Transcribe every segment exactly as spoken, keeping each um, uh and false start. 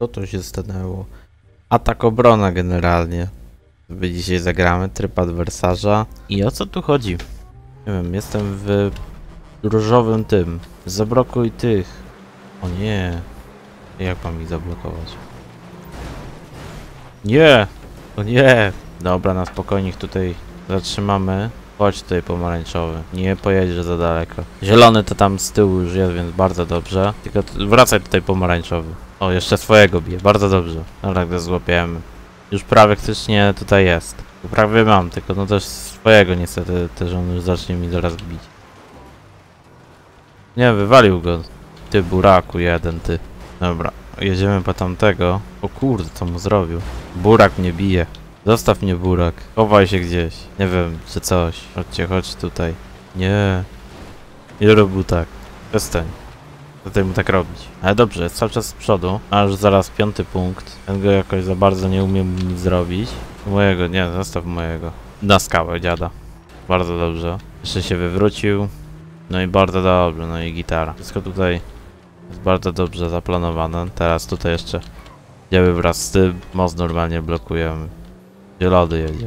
Co to się stanęło? Atak obrona generalnie. Wy dzisiaj zagramy tryb adwersarza. I o co tu chodzi? Nie wiem, jestem w różowym tym. Zablokuj tych. O nie. Jak mam ich zablokować? Nie! O nie! Dobra, na spokojnie ich tutaj zatrzymamy. Chodź tutaj pomarańczowy. Nie pojedziesz za daleko. Zielony to tam z tyłu już jest, więc bardzo dobrze. Tylko wracaj tutaj pomarańczowy. O, jeszcze swojego bije. Bardzo dobrze. Dobra, gdy złapiemy. Już prawie faktycznie tutaj jest. Prawie mam, tylko no też swojego niestety też on już zacznie mi zaraz bić. Nie, wywalił go. Ty buraku jeden, ty. Dobra, jedziemy po tamtego. O kurde, co mu zrobił? Burak mnie bije. Zostaw mnie, burak. Chowaj się gdzieś. Nie wiem, czy coś. Chodźcie, chodź tutaj. Nie. Nie rób tak. Przestań. Tutaj mu tak robić. Ale dobrze, jest cały czas z przodu. A już zaraz piąty punkt. Ten go jakoś za bardzo nie umiem nic zrobić. Mojego, nie, zostaw mojego. Na skałę, dziada. Bardzo dobrze. Jeszcze się wywrócił. No i bardzo dobrze, no i gitara. Wszystko tutaj jest bardzo dobrze zaplanowane. Teraz tutaj jeszcze jedziemy wraz z tym. Most normalnie blokujemy. Zielony jedzie.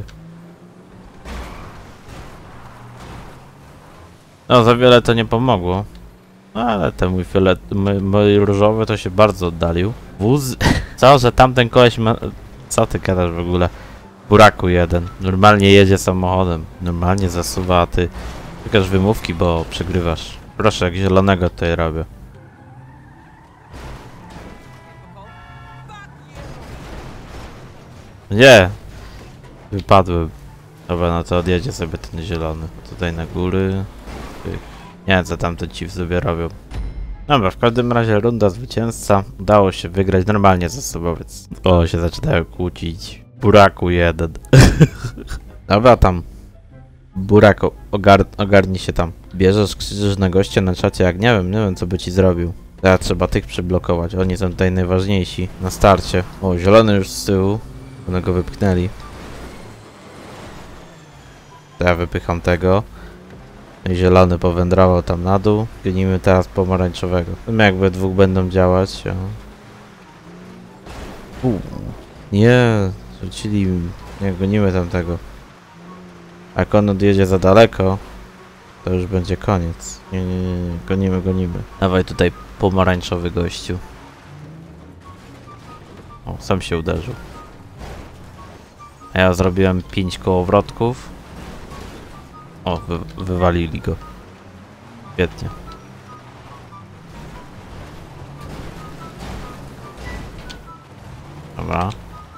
No za wiele to nie pomogło. No ale ten mój fiolet, mój, mój różowy to się bardzo oddalił. Wóz... Co, że tamten koleś ma... Co ty gadasz w ogóle? Buraku jeden. Normalnie jedzie samochodem. Normalnie zasuwa, a ty... Wykaż wymówki, bo przegrywasz. Proszę, jak zielonego tutaj robię. Nie! Wypadłem. Dobra, no to odjedzie sobie ten zielony. Tutaj na góry. Nie wiem, co tamten ci w sobie robią. Dobra, w każdym razie runda zwycięzca. Udało się wygrać normalnie ze sobą, więc... O, się zaczynają kłócić. Buraku jeden. Dobra, tam. Burak, ogar ogarnij się tam. Bierzesz, krzyczysz na gościa na czacie, jak nie wiem, nie wiem co by ci zrobił. Teraz trzeba tych przyblokować, oni są tutaj najważniejsi na starcie. O, zielony już z tyłu. One go wypchnęli. To ja wypycham tego. I zielony powędrował tam na dół. Gonimy teraz pomarańczowego. No jakby dwóch będą działać. O. U. Nie, rzucili. Nie, gonimy tamtego. Jak on odjedzie za daleko, to już będzie koniec. Nie, nie, nie, nie. Gonimy, gonimy. Dawaj tutaj pomarańczowy gościu. O, sam się uderzył. A ja zrobiłem pięć kołowrotków. O, wy wywalili go. Świetnie. Dobra.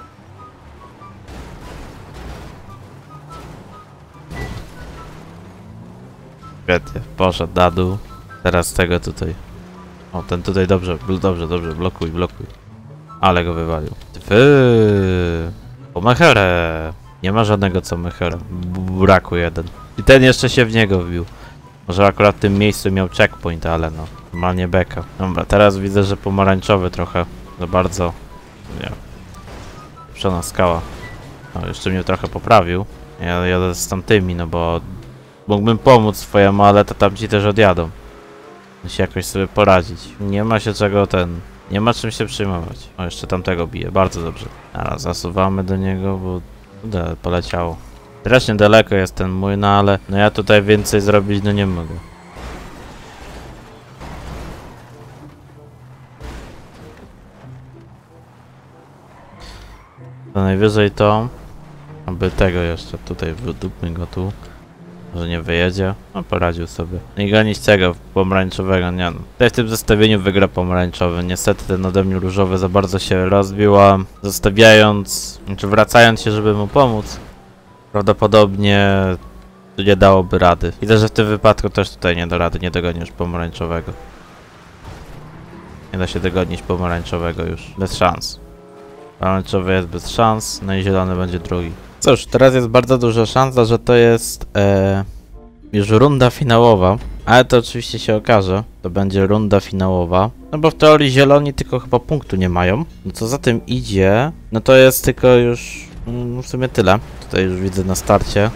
Świetnie, poszedł na dół. Teraz tego tutaj. O, ten tutaj dobrze, dobrze, dobrze, blokuj, blokuj. Ale go wywalił. Ty. O mecherę. Nie ma żadnego co mecherę. Buraku jeden. I ten jeszcze się w niego wbił. Może akurat w tym miejscu miał checkpoint, ale no. Normalnie beka. Dobra, teraz widzę, że pomarańczowy trochę za bardzo. Nie. Przona skała. O, jeszcze mnie trochę poprawił. Ja jadę z tamtymi, no bo mógłbym pomóc swojemu, ale to tamci też odjadą. Musi jakoś sobie poradzić. Nie ma się czego ten... Nie ma czym się przejmować. O, jeszcze tamtego bije. Bardzo dobrze. Teraz zasuwamy do niego, bo... Kurde, poleciało. Strasznie daleko jest ten mój, no ale... No ja tutaj więcej zrobić no nie mogę. To najwyżej to... Aby tego jeszcze tutaj wydupmy go tu. Może nie wyjedzie. No poradził sobie. No i gonić tego pomarańczowego, nie no. Tutaj w tym zestawieniu wygra pomarańczowy. Niestety ten ode mnie różowy za bardzo się rozbił, a zostawiając, czy wracając się, żeby mu pomóc, prawdopodobnie nie dałoby rady. Widzę, że w tym wypadku też tutaj nie da rady, nie dogonisz pomarańczowego. Nie da się dogonić pomarańczowego już. Bez szans. Pomarańczowy jest bez szans, no i zielony będzie drugi. Cóż, teraz jest bardzo duża szansa, że to jest e, już runda finałowa, ale to oczywiście się okaże, to będzie runda finałowa, no bo w teorii zieloni tylko chyba punktu nie mają, no co za tym idzie, no to jest tylko już mm, w sumie tyle, tutaj już widzę na starcie,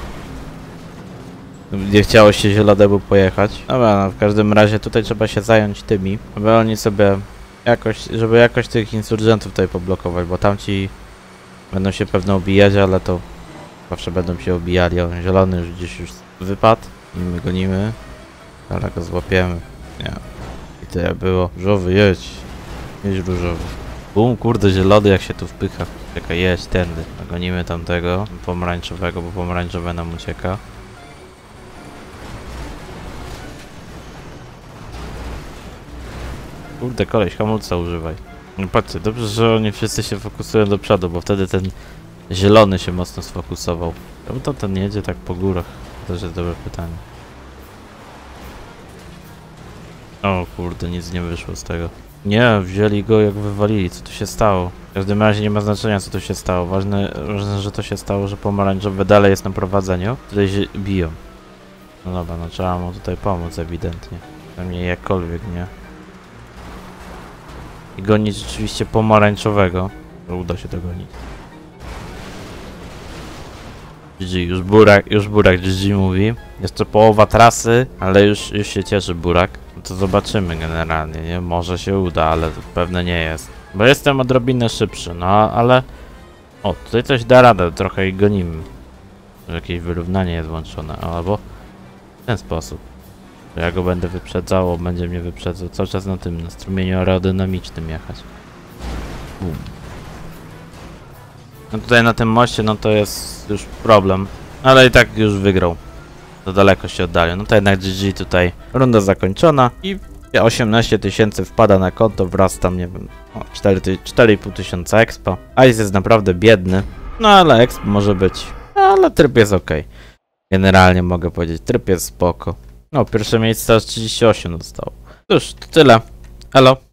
nie chciało się zielonemu pojechać, dobra, no w każdym razie tutaj trzeba się zająć tymi, aby oni sobie jakoś, żeby jakoś tych insurgentów tutaj poblokować, bo tamci będą się pewno obijać, ale to zawsze będą się obijali. O, zielony już gdzieś już wypadł i my gonimy, ale go złapiemy. Nie. I to jak było. Różowy, jedź. Jedź różowy. Bum, kurde, zielony jak się tu wpycha. Czekaj, jedź tędy. Gonimy tamtego pomarańczowego, bo pomarańczowe nam ucieka. Kurde, koleś, hamulca używaj. No patrzcie, dobrze, że oni wszyscy się fokusują do przodu, bo wtedy ten zielony się mocno sfokusował. Czemu to ten jedzie tak po górach? To też jest dobre pytanie. O kurde, nic nie wyszło z tego. Nie, wzięli go jak wywalili, co tu się stało? W każdym razie nie ma znaczenia, co tu się stało. Ważne, ważne, że to się stało, że pomarańczowy dalej jest na prowadzeniu. Tutaj się biją. No dobra, no trzeba mu tutaj pomóc ewidentnie. Przynajmniej jakkolwiek, nie? I gonić rzeczywiście pomarańczowego. To uda się to gonić. G G, już Burak, już Burak G G mówi. Jeszcze połowa trasy, ale już, już się cieszy Burak. No to zobaczymy generalnie, nie? Może się uda, ale to pewne nie jest. Bo jestem odrobinę szybszy, no ale... O, tutaj coś da radę, trochę ich gonimy. Że jakieś wyrównanie jest włączone, albo... W ten sposób. Że ja go będę wyprzedzał, on będzie mnie wyprzedzał. Cały czas na tym, na strumieniu aerodynamicznym jechać. Bum. No tutaj na tym moście, no to jest już problem. Ale i tak już wygrał. To daleko się oddalił. No to jednak G G tutaj. Runda zakończona i osiemnaście tysięcy wpada na konto wraz tam, nie wiem, cztery i pół tysiąca expa. Ice jest naprawdę biedny. No ale exp może być. Ale tryb jest ok. Generalnie mogę powiedzieć, tryb jest spoko. No, pierwsze miejsce aż trzydzieści osiem dostał. Cóż, to tyle. Elo.